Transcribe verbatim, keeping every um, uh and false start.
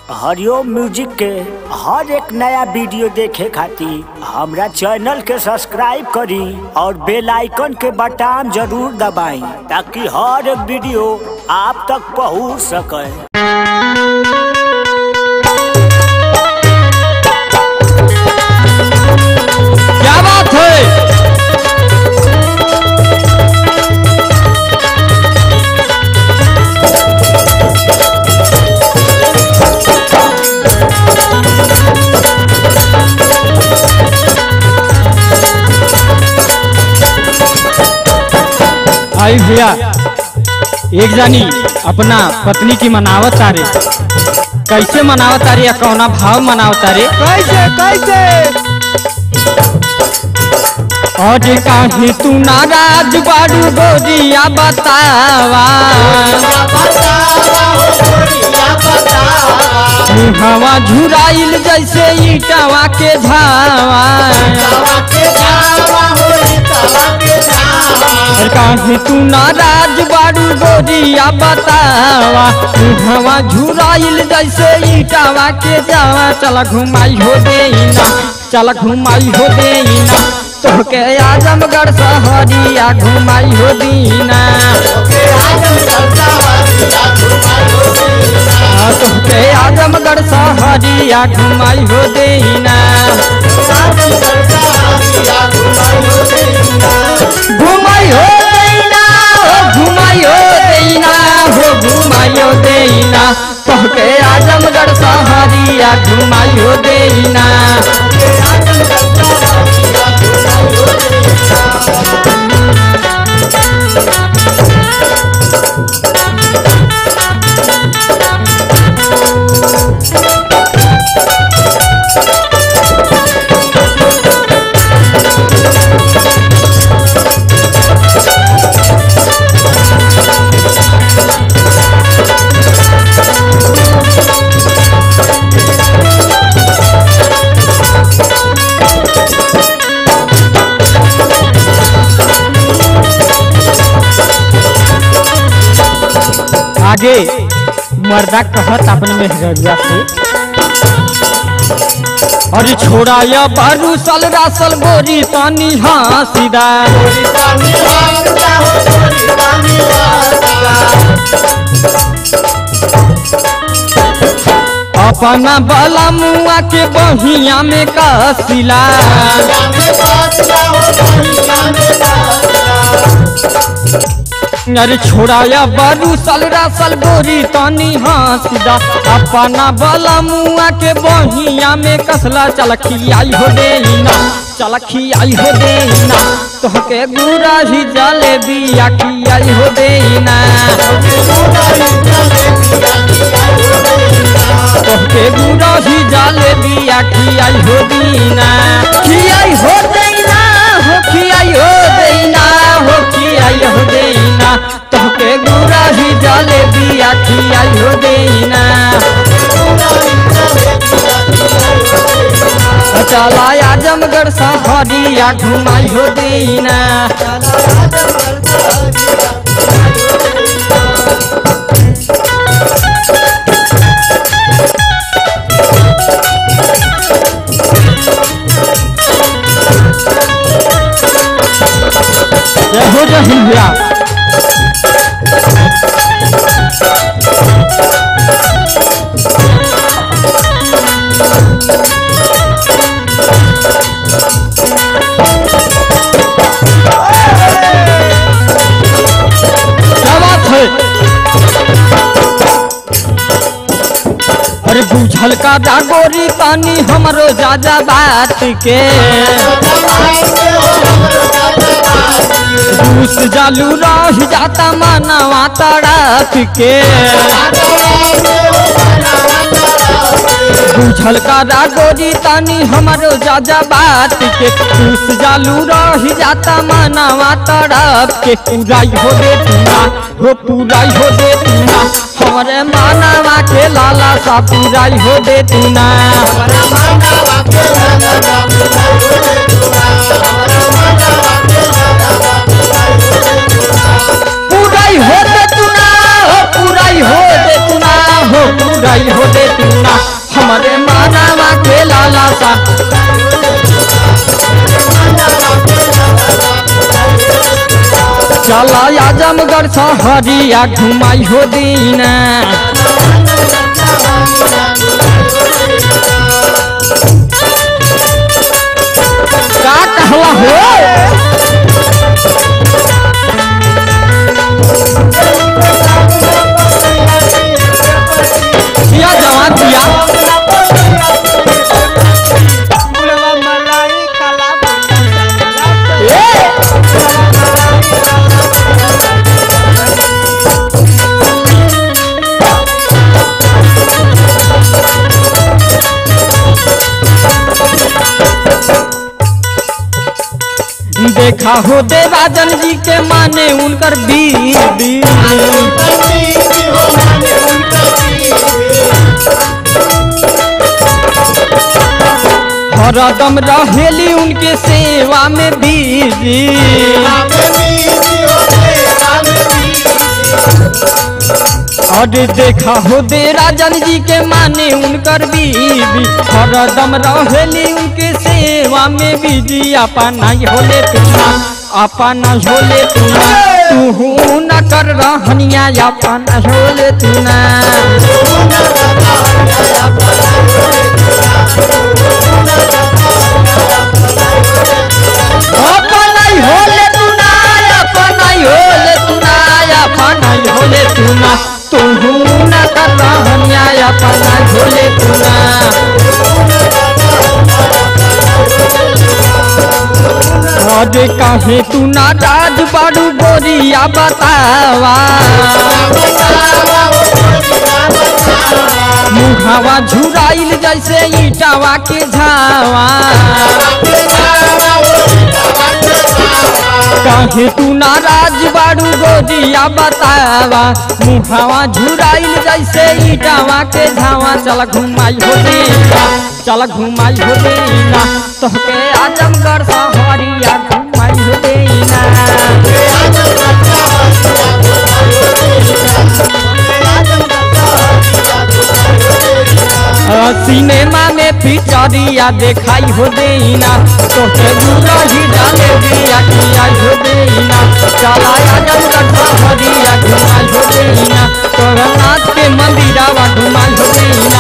हरिओम music के हर एक नया वीडियो देखे खातिर हमरा चैनल के सब्सक्राइब करी और बेल आइकन के बटन जरूर दबाई ताकि हर एक वीडियो आप तक पहुंच सके। क्या बात है। आई भैया एक जानी अपना पत्नी की मनावत तारे, कैसे मनावत तारे या कौना भाव मनावत तारे, कैसे कैसे और काहे तू नाराज बारू गोरिया बतावा, हवा झुराइल जैसे ईटावा के झावा, काहे तू नाराज बारू गोरिया बतावा, हवा झुराइल जैसे ईटावा के जावा। चला घुमाई हो देना, चला घुमाई हो देना, तोहके आजमगढ़ शहरिया घुमाई हो दीना, तोहके आजमगढ़ शहरिया घुमाई हो देना, घुमाई हो देना, घुमाई हो देना, हो घुमाई हो देना, तोहके आजमगढ़ शहरिया घुमाई हो देना। आगे मर्दा कहत अपन मेहररुआ से, और छोड़ा या बारू सल रासल गोरी तानी हासीदा, अपना बाला मुआ के बहिया में कसिला, अरे छोड़ाया बारू सल रासल गोरी तानी हासीदा, अपना बाला मुआ के बहिया में कसला। चलखी आई हो देना, चलखी आई हो देना, तोहके गुरा ही जलेबी आखी आई हो देना, तोहके गुरा ही जलेबी आखी आई हो देना, खियाई हो देना, हो खियाई हो देना, हो खियाई हो देना, तोहके गुरा ही जलेबी आखी आई हो देना। चला आजमगढ़ शहरिया घुमाई हो देना, जय हो जय हिंद भैया। क्या बात है। अरे बुझल का दागोरी पानी हमरो जाजा बात के, दूस जालू रह जाता मनवा तड़प के, बुझल का रागोरी तानी हमारो जाजा बात के, दूस जालू रह जाता मनवा तड़प के। पूराई हो दे तूना, हो पूराई हो दे तूना, हमारे मानवा के लाला सा पूराई हो दे तूना, पूराई हो दे तूना, हो पूराई हो दे तूना, हो पुराई हो दे तू ना हमारे मानवा के लाला सा चला आजमगढ़ सहरिया घुमाई हो दीना का कहला हो दिया जवान दिया देखा हो देवाजन जी के माने उनकर बीबी हरदम रहेली उनके सेवा में बीजी और देखा हो दे राजन जी के माने उनकर बीबी हरदम रहेली उनके सेवा में बीजी अपना होले तुना अपना होले तुना तू न कर रहनिया अपना होले तुना अपना होले तुना अपना होले तुना अपना होले तुना तू न कर रहनिया अपना होले तुना आज काहे तू ना राज बाड़ू गोरिया बतावा मुहावा झुराइल जैसे ईटावा के झावा काहे तू नाराज बाड़ू गोरिया बतावा मुहावा झुराइल जैसे ईटावा के झावा चल घुमाई हो देना चल घुमाई हो देना तोहके आजमगढ़ सहरिया घुमाई हो देना सिनेमा में पिक्चरिया देखाई हो देना तोहके दूरा ही डाले दिया किया हो देना चला आजमगढ़ सहरिया घुमाई हो देना तोहरा नाथ के मंदिरावा घुमाई हो देना